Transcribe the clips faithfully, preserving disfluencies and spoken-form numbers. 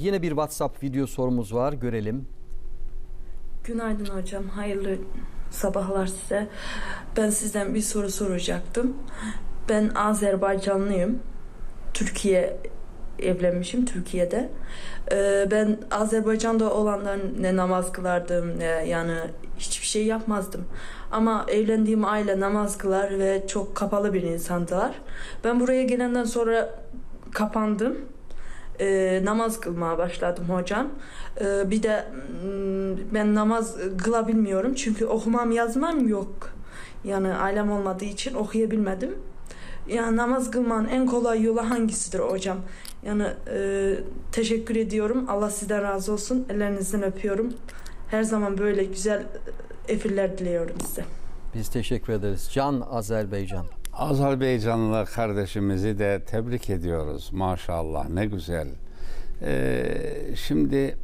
Yine bir WhatsApp video sorumuz var. Görelim. Günaydın hocam. Hayırlı sabahlar size. Ben sizden bir soru soracaktım. Ben Azerbaycanlıyım. Türkiye evlenmişim Türkiye'de. Ee, ben Azerbaycan'da olanların ne namaz kılardım ne yani hiçbir şey yapmazdım. Ama evlendiğim aile namaz kılar ve çok kapalı bir insandılar. Ben buraya gelenden sonra kapandım. Ee, namaz kılmaya başladım hocam. Ee, bir de ben namaz kılabilmiyorum çünkü okumam yazmam yok. Yani ailem olmadığı için okuyabilmedim. Yani namaz kılmanın en kolay yolu hangisidir hocam? Yani e, teşekkür ediyorum. Allah sizden razı olsun. Ellerinizden öpüyorum. Her zaman böyle güzel efirler diliyorum size. Biz teşekkür ederiz. Can Azerbaycan. Azerbaycanlı kardeşimizi de tebrik ediyoruz. Maşallah ne güzel. Ee, şimdi e,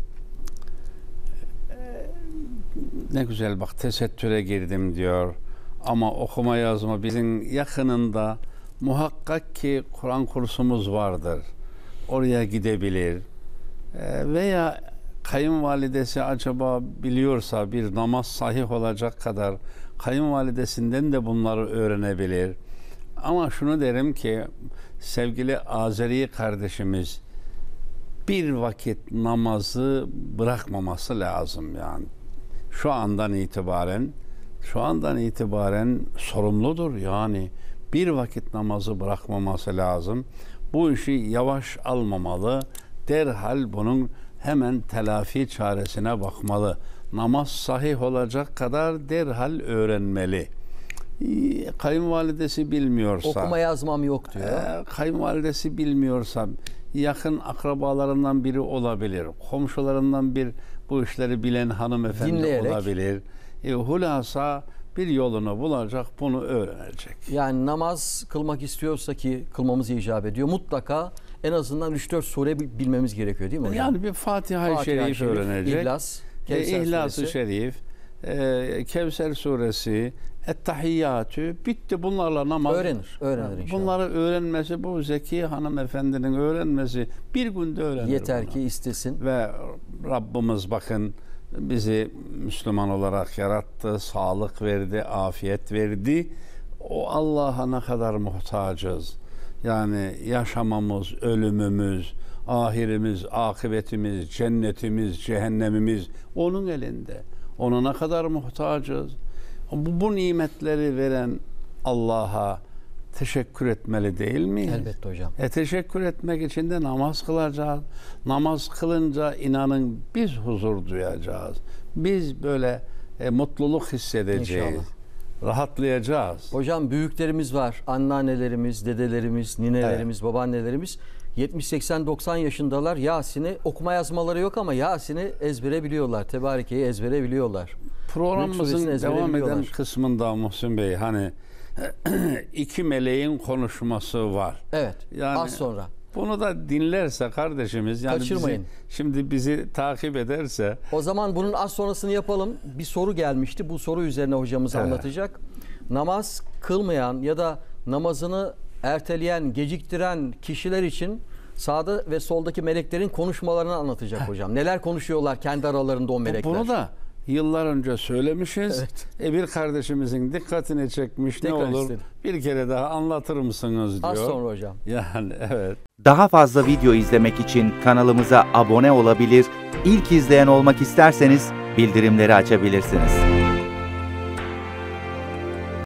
ne güzel bak tesettüre girdim diyor. Ama okuma yazma bizim yakınında muhakkak ki Kur'an kursumuz vardır. Oraya gidebilir. Ee, veya kayınvalidesi acaba biliyorsa bir namaz sahih olacak kadar kayınvalidesinden de bunları öğrenebilir. Ama şunu derim ki sevgili Azeri kardeşimiz bir vakit namazı bırakmaması lazım yani. Şu andan itibaren şu andan itibaren sorumludur yani. Bir vakit namazı bırakmaması lazım. Bu işi yavaş almamalı. Derhal bunun hemen telafi çaresine bakmalı. Namaz sahih olacak kadar derhal öğrenmeli. Kayınvalidesi bilmiyorsa, okuma yazmam yok diyor. E, kayınvalidesi bilmiyorsa yakın akrabalarından biri olabilir. Komşularından bir bu işleri bilen hanımefendi dinleyerek olabilir. E, hulasa bir yolunu bulacak, bunu öğrenecek. Yani namaz kılmak istiyorsa ki kılmamız icap ediyor. Mutlaka en azından üç dört sure bilmemiz gerekiyor değil mi hocam? Yani bir Fatiha-i Fatiha Şerif, Şerif öğrenecek. İhlas, e, İhlas-ı Şerif, e, Kevser suresi, Et-Tahiyyatü bitti, bunlarla namaz öğrenir. Öğrenir inşallah. Bunları öğrenmesi, bu zeki hanımefendinin öğrenmesi bir günde öğrenir. Yeter bunu. ki istesin. Ve Rabbimiz bakın bizi Müslüman olarak yarattı, sağlık verdi, afiyet verdi. O Allah'a ne kadar muhtacız. Yani yaşamamız, ölümümüz, ahirimiz, akıbetimiz, cennetimiz, cehennemimiz onun elinde. Ona ne kadar muhtacız. Bu, bu nimetleri veren Allah'a teşekkür etmeli değil miyiz? Elbette hocam. E teşekkür etmek için de namaz kılacağız. Namaz kılınca inanın biz huzur duyacağız. Biz böyle e, mutluluk hissedeceğiz. İnşallah. Rahatlayacağız. Hocam büyüklerimiz var. Anneannelerimiz, dedelerimiz, ninelerimiz, evet, babaannelerimiz yetmiş seksen doksan yaşındalar. Yasin'i okuma yazmaları yok ama Yasin'i ezbere biliyorlar. Tebarike'yi ezbere biliyorlar. Programımızın devam eden kısmında Muhsin Bey hani iki meleğin konuşması var. Evet. Yani az sonra. Bunu da dinlerse kardeşimiz yani kaçırmayın. Bizi, şimdi bizi takip ederse. O zaman bunun az sonrasını yapalım. Bir soru gelmişti. Bu soru üzerine hocamız evet. anlatacak. Namaz kılmayan ya da namazını erteleyen, geciktiren kişiler için sağda ve soldaki meleklerin konuşmalarını anlatacak hocam. Neler konuşuyorlar kendi aralarında o melekler. Bunu da yıllar önce söylemişiz. Evet. E bir kardeşimizin dikkatini çekmiş. Tekrar ne olur istedim. Bir kere daha anlatır mısınız diyor. Az sonra hocam. Yani evet. Daha fazla video izlemek için kanalımıza abone olabilir, İlk izleyen olmak isterseniz bildirimleri açabilirsiniz.